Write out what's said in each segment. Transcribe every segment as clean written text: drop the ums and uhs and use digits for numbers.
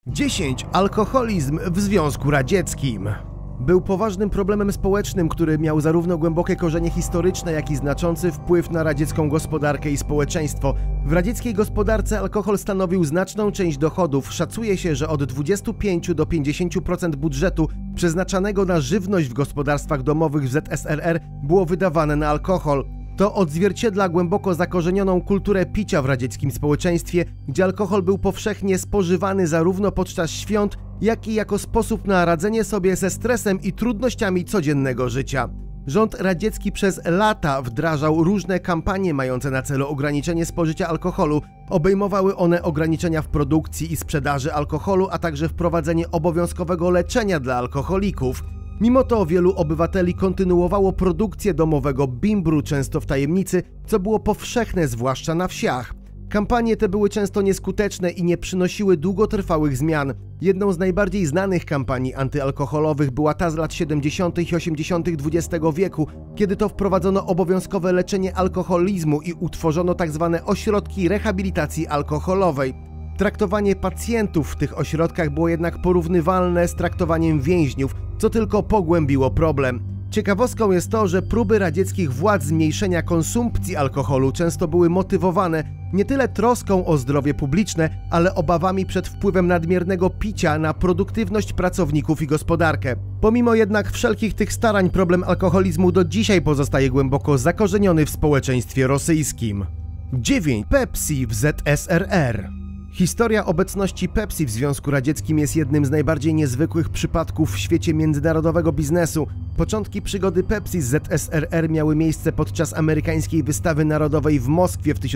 10. Alkoholizm w Związku Radzieckim. Był poważnym problemem społecznym, który miał zarówno głębokie korzenie historyczne, jak i znaczący wpływ na radziecką gospodarkę i społeczeństwo. W radzieckiej gospodarce alkohol stanowił znaczną część dochodów. Szacuje się, że od 25 do 50% budżetu przeznaczanego na żywność w gospodarstwach domowych w ZSRR było wydawane na alkohol. To odzwierciedla głęboko zakorzenioną kulturę picia w radzieckim społeczeństwie, gdzie alkohol był powszechnie spożywany zarówno podczas świąt, jak i jako sposób na radzenie sobie ze stresem i trudnościami codziennego życia. Rząd radziecki przez lata wdrażał różne kampanie mające na celu ograniczenie spożycia alkoholu. Obejmowały one ograniczenia w produkcji i sprzedaży alkoholu, a także wprowadzenie obowiązkowego leczenia dla alkoholików. Mimo to wielu obywateli kontynuowało produkcję domowego bimbru, często w tajemnicy, co było powszechne zwłaszcza na wsiach. Kampanie te były często nieskuteczne i nie przynosiły długotrwałych zmian. Jedną z najbardziej znanych kampanii antyalkoholowych była ta z lat 70. i 80. XX wieku, kiedy to wprowadzono obowiązkowe leczenie alkoholizmu i utworzono tzw. ośrodki rehabilitacji alkoholowej. Traktowanie pacjentów w tych ośrodkach było jednak porównywalne z traktowaniem więźniów, co tylko pogłębiło problem. Ciekawostką jest to, że próby radzieckich władz zmniejszenia konsumpcji alkoholu często były motywowane nie tyle troską o zdrowie publiczne, ale obawami przed wpływem nadmiernego picia na produktywność pracowników i gospodarkę. Pomimo jednak wszelkich tych starań problem alkoholizmu do dzisiaj pozostaje głęboko zakorzeniony w społeczeństwie rosyjskim. 9. Pepsi w ZSRR. Historia obecności Pepsi w Związku Radzieckim jest jednym z najbardziej niezwykłych przypadków w świecie międzynarodowego biznesu. Początki przygody Pepsi z ZSRR miały miejsce podczas amerykańskiej wystawy narodowej w Moskwie w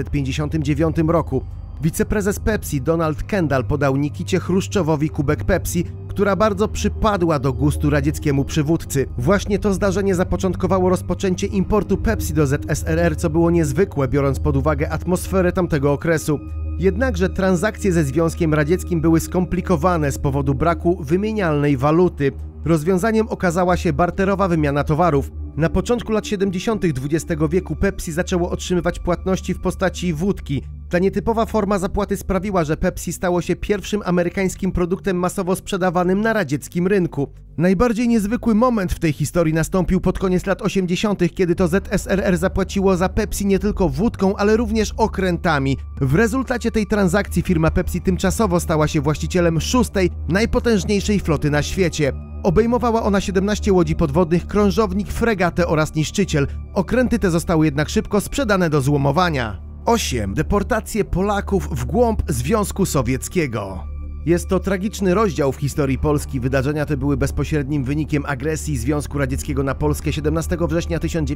1959 roku. Wiceprezes Pepsi Donald Kendall podał Nikicie Chruszczowowi kubek Pepsi, która bardzo przypadła do gustu radzieckiemu przywódcy. Właśnie to zdarzenie zapoczątkowało rozpoczęcie importu Pepsi do ZSRR, co było niezwykłe, biorąc pod uwagę atmosferę tamtego okresu. Jednakże transakcje ze Związkiem Radzieckim były skomplikowane z powodu braku wymienialnej waluty. Rozwiązaniem okazała się barterowa wymiana towarów. Na początku lat 70. XX wieku Pepsi zaczęło otrzymywać płatności w postaci wódki. Ta nietypowa forma zapłaty sprawiła, że Pepsi stało się pierwszym amerykańskim produktem masowo sprzedawanym na radzieckim rynku. Najbardziej niezwykły moment w tej historii nastąpił pod koniec lat 80., kiedy to ZSRR zapłaciło za Pepsi nie tylko wódką, ale również okrętami. W rezultacie tej transakcji firma Pepsi tymczasowo stała się właścicielem 6. najpotężniejszej floty na świecie. Obejmowała ona 17 łodzi podwodnych, krążownik, fregatę oraz niszczyciel. Okręty te zostały jednak szybko sprzedane do złomowania. 8. Deportacje Polaków w głąb Związku Sowieckiego. Jest to tragiczny rozdział w historii Polski. Wydarzenia te były bezpośrednim wynikiem agresji Związku Radzieckiego na Polskę 17 września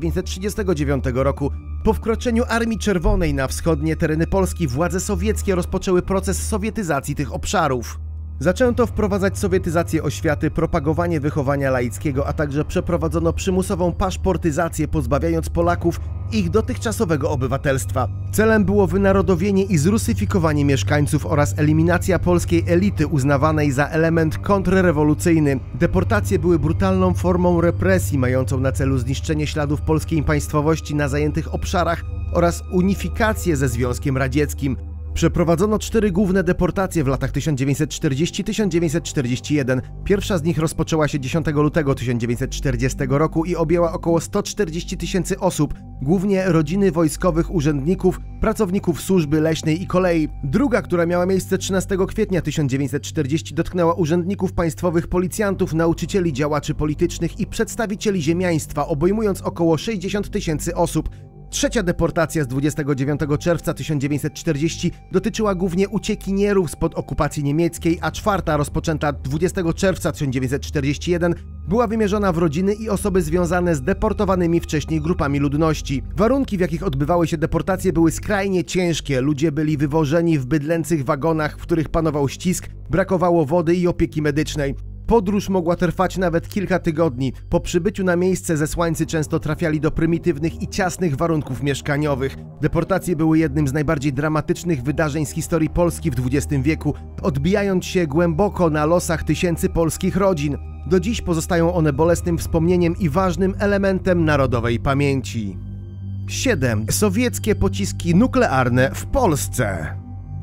1939 roku. Po wkroczeniu Armii Czerwonej na wschodnie tereny Polski władze sowieckie rozpoczęły proces sowietyzacji tych obszarów. Zaczęto wprowadzać sowietyzację oświaty, propagowanie wychowania laickiego, a także przeprowadzono przymusową paszportyzację, pozbawiając Polaków ich dotychczasowego obywatelstwa. Celem było wynarodowienie i zrusyfikowanie mieszkańców oraz eliminacja polskiej elity uznawanej za element kontrrewolucyjny. Deportacje były brutalną formą represji mającą na celu zniszczenie śladów polskiej państwowości na zajętych obszarach oraz unifikację ze Związkiem Radzieckim. Przeprowadzono 4 główne deportacje w latach 1940-1941. Pierwsza z nich rozpoczęła się 10 lutego 1940 roku i objęła około 140 000 osób, głównie rodziny wojskowych urzędników, pracowników służby leśnej i kolei. Druga, która miała miejsce 13 kwietnia 1940, dotknęła urzędników państwowych, policjantów, nauczycieli, działaczy politycznych i przedstawicieli ziemiaństwa, obejmując około 60 000 osób. Trzecia deportacja z 29 czerwca 1940 dotyczyła głównie uciekinierów spod okupacji niemieckiej, a czwarta, rozpoczęta 20 czerwca 1941, była wymierzona w rodziny i osoby związane z deportowanymi wcześniej grupami ludności. Warunki, w jakich odbywały się deportacje, były skrajnie ciężkie. Ludzie byli wywożeni w bydlęcych wagonach, w których panował ścisk, brakowało wody i opieki medycznej. Podróż mogła trwać nawet kilka tygodni. Po przybyciu na miejsce zesłańcy często trafiali do prymitywnych i ciasnych warunków mieszkaniowych. Deportacje były jednym z najbardziej dramatycznych wydarzeń z historii Polski w XX wieku, odbijając się głęboko na losach tysięcy polskich rodzin. Do dziś pozostają one bolesnym wspomnieniem i ważnym elementem narodowej pamięci. 7. Sowieckie pociski nuklearne w Polsce.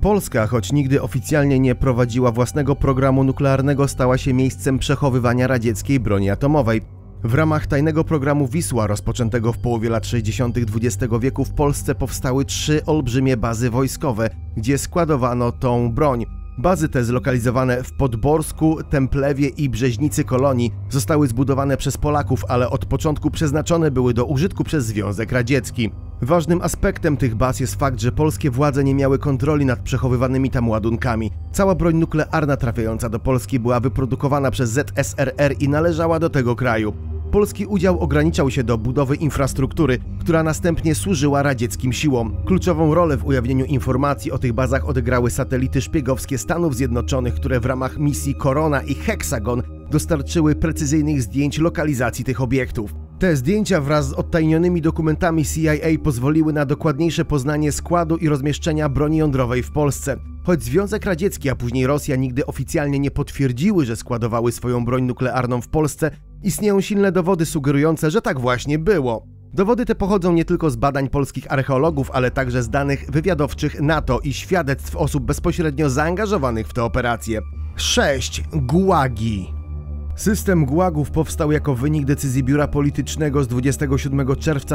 Polska, choć nigdy oficjalnie nie prowadziła własnego programu nuklearnego, stała się miejscem przechowywania radzieckiej broni atomowej. W ramach tajnego programu Wisła, rozpoczętego w połowie lat 60. XX wieku, w Polsce powstały 3 olbrzymie bazy wojskowe, gdzie składowano tą broń. Bazy te, zlokalizowane w Podborsku, Templewie i Brzeźnicy Kolonii, zostały zbudowane przez Polaków, ale od początku przeznaczone były do użytku przez Związek Radziecki. Ważnym aspektem tych baz jest fakt, że polskie władze nie miały kontroli nad przechowywanymi tam ładunkami. Cała broń nuklearna trafiająca do Polski była wyprodukowana przez ZSRR i należała do tego kraju. Polski udział ograniczał się do budowy infrastruktury, która następnie służyła radzieckim siłom. Kluczową rolę w ujawnieniu informacji o tych bazach odegrały satelity szpiegowskie Stanów Zjednoczonych, które w ramach misji Korona i Heksagon dostarczyły precyzyjnych zdjęć lokalizacji tych obiektów. Te zdjęcia wraz z odtajnionymi dokumentami CIA pozwoliły na dokładniejsze poznanie składu i rozmieszczenia broni jądrowej w Polsce. Choć Związek Radziecki, a później Rosja nigdy oficjalnie nie potwierdziły, że składowały swoją broń nuklearną w Polsce, istnieją silne dowody sugerujące, że tak właśnie było. Dowody te pochodzą nie tylko z badań polskich archeologów, ale także z danych wywiadowczych NATO i świadectw osób bezpośrednio zaangażowanych w tę operację. 6. Gułagi. System gułagów powstał jako wynik decyzji biura politycznego z 27 czerwca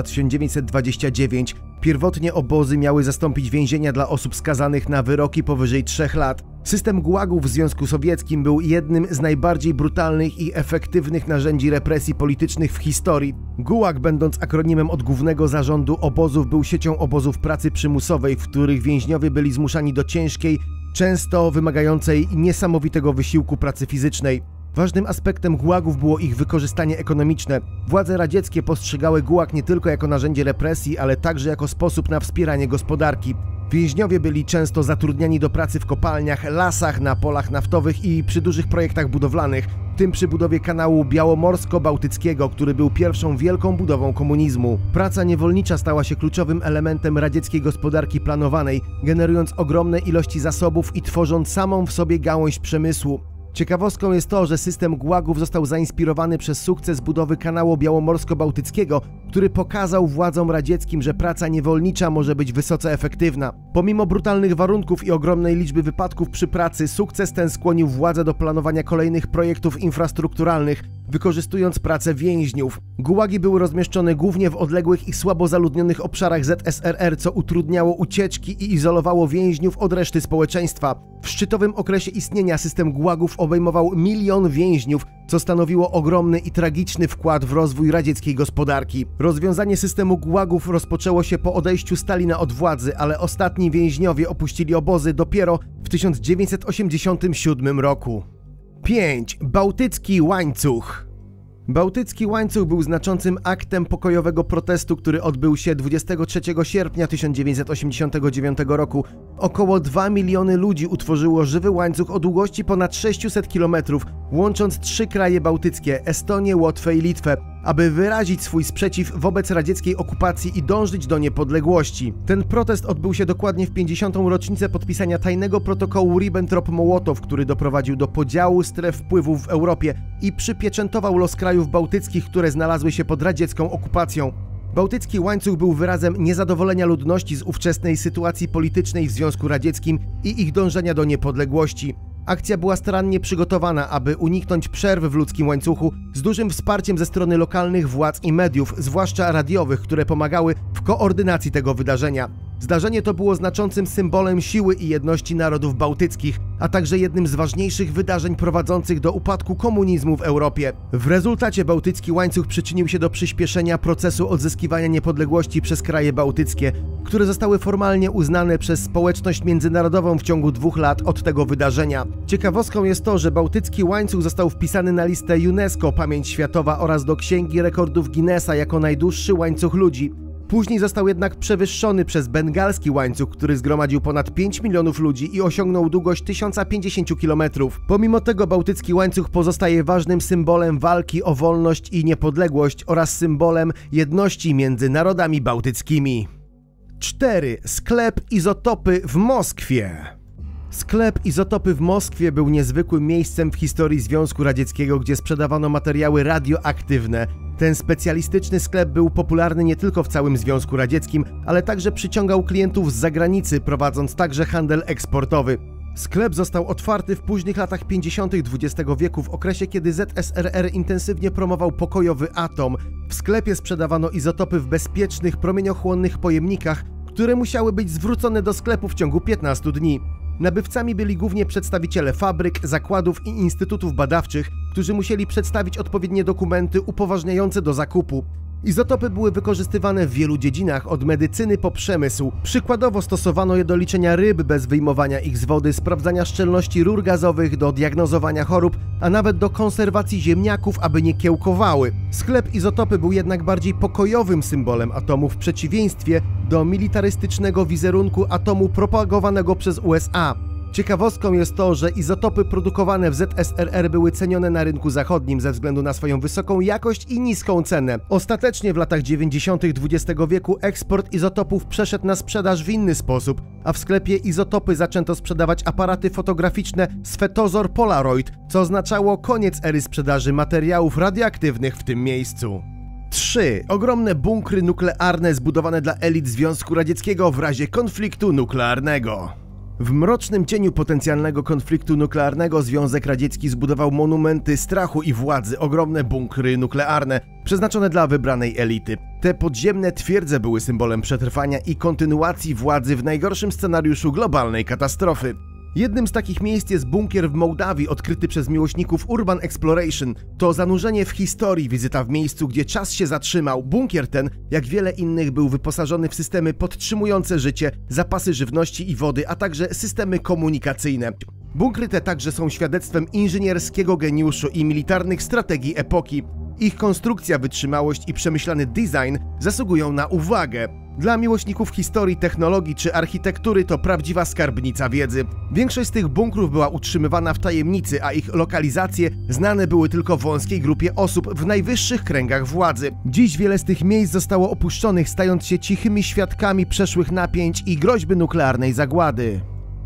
1929. Pierwotnie obozy miały zastąpić więzienia dla osób skazanych na wyroki powyżej 3 lat. System gułagów w Związku Sowieckim był jednym z najbardziej brutalnych i efektywnych narzędzi represji politycznych w historii. Gułag, będąc akronimem od Głównego Zarządu Obozów, był siecią obozów pracy przymusowej, w których więźniowie byli zmuszani do ciężkiej, często wymagającej niesamowitego wysiłku pracy fizycznej. Ważnym aspektem gułagów było ich wykorzystanie ekonomiczne. Władze radzieckie postrzegały gułag nie tylko jako narzędzie represji, ale także jako sposób na wspieranie gospodarki. Więźniowie byli często zatrudniani do pracy w kopalniach, lasach, na polach naftowych i przy dużych projektach budowlanych, w tym przy budowie kanału białomorsko-bałtyckiego, który był pierwszą wielką budową komunizmu. Praca niewolnicza stała się kluczowym elementem radzieckiej gospodarki planowanej, generując ogromne ilości zasobów i tworząc samą w sobie gałąź przemysłu. Ciekawostką jest to, że system gułagów został zainspirowany przez sukces budowy kanału białomorsko-bałtyckiego, który pokazał władzom radzieckim, że praca niewolnicza może być wysoce efektywna. Pomimo brutalnych warunków i ogromnej liczby wypadków przy pracy, sukces ten skłonił władze do planowania kolejnych projektów infrastrukturalnych, wykorzystując pracę więźniów. Gułagi były rozmieszczone głównie w odległych i słabo zaludnionych obszarach ZSRR, co utrudniało ucieczki i izolowało więźniów od reszty społeczeństwa. W szczytowym okresie istnienia system gułagów obejmował 1 milion więźniów, co stanowiło ogromny i tragiczny wkład w rozwój radzieckiej gospodarki. Rozwiązanie systemu gułagów rozpoczęło się po odejściu Stalina od władzy, ale ostatni więźniowie opuścili obozy dopiero w 1987 roku. 5. Bałtycki łańcuch. Bałtycki łańcuch był znaczącym aktem pokojowego protestu, który odbył się 23 sierpnia 1989 roku. Około 2 miliony ludzi utworzyło żywy łańcuch o długości ponad 600 km, łącząc 3 kraje bałtyckie – Estonię, Łotwę i Litwę, aby wyrazić swój sprzeciw wobec radzieckiej okupacji i dążyć do niepodległości. Ten protest odbył się dokładnie w 50. rocznicę podpisania tajnego protokołu Ribbentrop-Mołotow, który doprowadził do podziału stref wpływów w Europie i przypieczętował los krajów bałtyckich, które znalazły się pod radziecką okupacją. Bałtycki łańcuch był wyrazem niezadowolenia ludności z ówczesnej sytuacji politycznej w Związku Radzieckim i ich dążenia do niepodległości. Akcja była starannie przygotowana, aby uniknąć przerw w ludzkim łańcuchu, z dużym wsparciem ze strony lokalnych władz i mediów, zwłaszcza radiowych, które pomagały w koordynacji tego wydarzenia. Zdarzenie to było znaczącym symbolem siły i jedności narodów bałtyckich, a także jednym z ważniejszych wydarzeń prowadzących do upadku komunizmu w Europie. W rezultacie bałtycki łańcuch przyczynił się do przyspieszenia procesu odzyskiwania niepodległości przez kraje bałtyckie, które zostały formalnie uznane przez społeczność międzynarodową w ciągu 2 lat od tego wydarzenia. Ciekawostką jest to, że bałtycki łańcuch został wpisany na listę UNESCO, Pamięć Światowa oraz do Księgi Rekordów Guinnessa jako najdłuższy łańcuch ludzi. Później został jednak przewyższony przez bengalski łańcuch, który zgromadził ponad 5 milionów ludzi i osiągnął długość 1050 km. Pomimo tego bałtycki łańcuch pozostaje ważnym symbolem walki o wolność i niepodległość oraz symbolem jedności między narodami bałtyckimi. 4. Sklep Izotopy w Moskwie. Sklep Izotopy w Moskwie był niezwykłym miejscem w historii Związku Radzieckiego, gdzie sprzedawano materiały radioaktywne. Ten specjalistyczny sklep był popularny nie tylko w całym Związku Radzieckim, ale także przyciągał klientów z zagranicy, prowadząc także handel eksportowy. Sklep został otwarty w późnych latach 50. XX wieku, w okresie kiedy ZSRR intensywnie promował pokojowy atom. W sklepie sprzedawano izotopy w bezpiecznych, promieniochłonnych pojemnikach, które musiały być zwrócone do sklepu w ciągu 15 dni. Nabywcami byli głównie przedstawiciele fabryk, zakładów i instytutów badawczych, którzy musieli przedstawić odpowiednie dokumenty upoważniające do zakupu. Izotopy były wykorzystywane w wielu dziedzinach, od medycyny po przemysł. Przykładowo stosowano je do liczenia ryb bez wyjmowania ich z wody, sprawdzania szczelności rur gazowych, do diagnozowania chorób, a nawet do konserwacji ziemniaków, aby nie kiełkowały. Sklep Izotopy był jednak bardziej pokojowym symbolem atomu, w przeciwieństwie do militarystycznego wizerunku atomu propagowanego przez USA. Ciekawostką jest to, że izotopy produkowane w ZSRR były cenione na rynku zachodnim ze względu na swoją wysoką jakość i niską cenę. Ostatecznie w latach 90. XX wieku eksport izotopów przeszedł na sprzedaż w inny sposób, a w sklepie Izotopy zaczęto sprzedawać aparaty fotograficzne Sfetozor Polaroid, co oznaczało koniec ery sprzedaży materiałów radioaktywnych w tym miejscu. 3. Ogromne bunkry nuklearne zbudowane dla elit Związku Radzieckiego w razie konfliktu nuklearnego. W mrocznym cieniu potencjalnego konfliktu nuklearnego Związek Radziecki zbudował monumenty strachu i władzy, ogromne bunkry nuklearne, przeznaczone dla wybranej elity. Te podziemne twierdze były symbolem przetrwania i kontynuacji władzy w najgorszym scenariuszu globalnej katastrofy. Jednym z takich miejsc jest bunkier w Mołdawii, odkryty przez miłośników Urban Exploration. To zanurzenie w historii, wizyta w miejscu, gdzie czas się zatrzymał. Bunkier ten, jak wiele innych, był wyposażony w systemy podtrzymujące życie, zapasy żywności i wody, a także systemy komunikacyjne. Bunkry te także są świadectwem inżynierskiego geniuszu i militarnych strategii epoki. Ich konstrukcja, wytrzymałość i przemyślany design zasługują na uwagę. Dla miłośników historii, technologii czy architektury to prawdziwa skarbnica wiedzy. Większość z tych bunkrów była utrzymywana w tajemnicy, a ich lokalizacje znane były tylko wąskiej grupie osób w najwyższych kręgach władzy. Dziś wiele z tych miejsc zostało opuszczonych, stając się cichymi świadkami przeszłych napięć i groźby nuklearnej zagłady.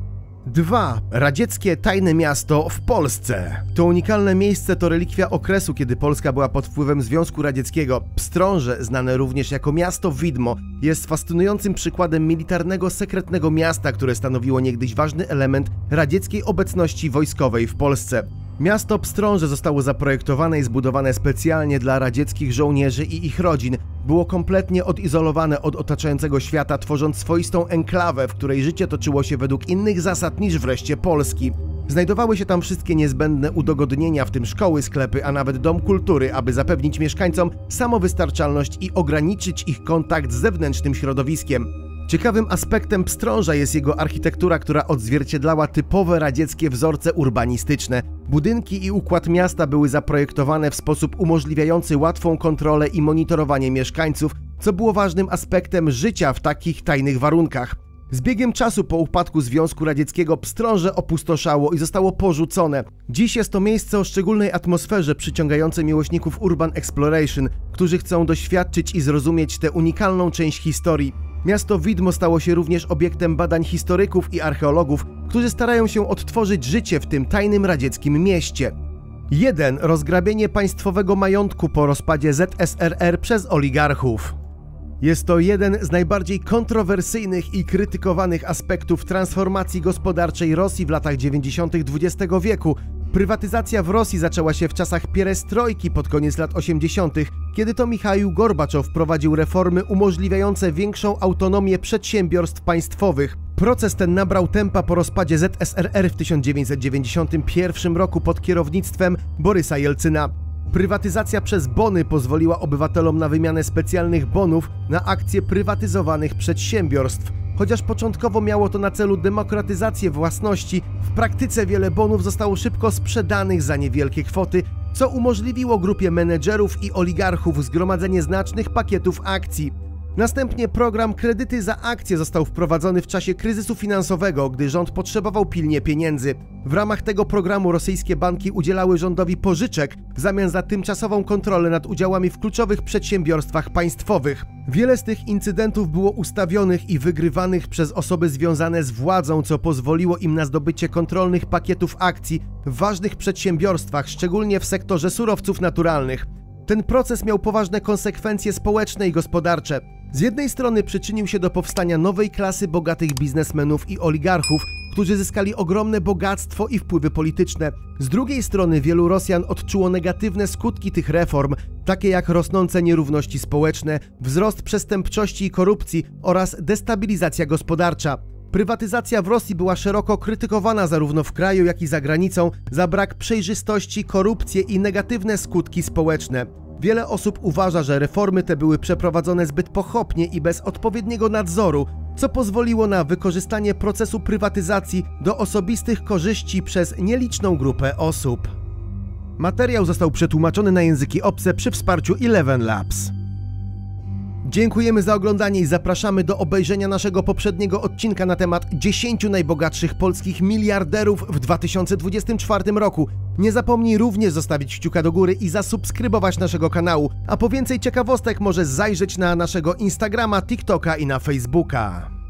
2. Radzieckie tajne miasto w Polsce. To unikalne miejsce to relikwia okresu, kiedy Polska była pod wpływem Związku Radzieckiego. Pstrąże, znane również jako miasto widmo, jest fascynującym przykładem militarnego, sekretnego miasta, które stanowiło niegdyś ważny element radzieckiej obecności wojskowej w Polsce. Miasto Pstrąże zostało zaprojektowane i zbudowane specjalnie dla radzieckich żołnierzy i ich rodzin. Było kompletnie odizolowane od otaczającego świata, tworząc swoistą enklawę, w której życie toczyło się według innych zasad niż wreszcie Polski. Znajdowały się tam wszystkie niezbędne udogodnienia, w tym szkoły, sklepy, a nawet dom kultury, aby zapewnić mieszkańcom samowystarczalność i ograniczyć ich kontakt z zewnętrznym środowiskiem. Ciekawym aspektem Pstrąża jest jego architektura, która odzwierciedlała typowe radzieckie wzorce urbanistyczne. Budynki i układ miasta były zaprojektowane w sposób umożliwiający łatwą kontrolę i monitorowanie mieszkańców, co było ważnym aspektem życia w takich tajnych warunkach. Z biegiem czasu po upadku Związku Radzieckiego Pstrąże opustoszało i zostało porzucone. Dziś jest to miejsce o szczególnej atmosferze, przyciągające miłośników Urban Exploration, którzy chcą doświadczyć i zrozumieć tę unikalną część historii. Miasto widmo stało się również obiektem badań historyków i archeologów, którzy starają się odtworzyć życie w tym tajnym radzieckim mieście. 1. Rozgrabienie państwowego majątku po rozpadzie ZSRR przez oligarchów. Jest to jeden z najbardziej kontrowersyjnych i krytykowanych aspektów transformacji gospodarczej Rosji w latach 90. XX wieku. Prywatyzacja w Rosji zaczęła się w czasach pierestrojki pod koniec lat 80., kiedy to Michaił Gorbaczow wprowadził reformy umożliwiające większą autonomię przedsiębiorstw państwowych. Proces ten nabrał tempa po rozpadzie ZSRR w 1991 roku pod kierownictwem Borysa Jelcyna. Prywatyzacja przez bony pozwoliła obywatelom na wymianę specjalnych bonów na akcje prywatyzowanych przedsiębiorstw. Chociaż początkowo miało to na celu demokratyzację własności, w praktyce wiele bonów zostało szybko sprzedanych za niewielkie kwoty, co umożliwiło grupie menedżerów i oligarchów zgromadzenie znacznych pakietów akcji. Następnie program kredyty za akcje został wprowadzony w czasie kryzysu finansowego, gdy rząd potrzebował pilnie pieniędzy. W ramach tego programu rosyjskie banki udzielały rządowi pożyczek w zamian za tymczasową kontrolę nad udziałami w kluczowych przedsiębiorstwach państwowych. Wiele z tych incydentów było ustawionych i wygrywanych przez osoby związane z władzą, co pozwoliło im na zdobycie kontrolnych pakietów akcji w ważnych przedsiębiorstwach, szczególnie w sektorze surowców naturalnych. Ten proces miał poważne konsekwencje społeczne i gospodarcze. Z jednej strony przyczynił się do powstania nowej klasy bogatych biznesmenów i oligarchów, którzy zyskali ogromne bogactwo i wpływy polityczne. Z drugiej strony wielu Rosjan odczuło negatywne skutki tych reform, takie jak rosnące nierówności społeczne, wzrost przestępczości i korupcji oraz destabilizacja gospodarcza. Prywatyzacja w Rosji była szeroko krytykowana zarówno w kraju, jak i za granicą za brak przejrzystości, korupcję i negatywne skutki społeczne. Wiele osób uważa, że reformy te były przeprowadzone zbyt pochopnie i bez odpowiedniego nadzoru, co pozwoliło na wykorzystanie procesu prywatyzacji do osobistych korzyści przez nieliczną grupę osób. Materiał został przetłumaczony na języki obce przy wsparciu Eleven Labs. Dziękujemy za oglądanie i zapraszamy do obejrzenia naszego poprzedniego odcinka na temat 10 najbogatszych polskich miliarderów w 2024 roku. Nie zapomnij również zostawić kciuka do góry i zasubskrybować naszego kanału, a po więcej ciekawostek możesz zajrzeć na naszego Instagrama, TikToka i na Facebooka.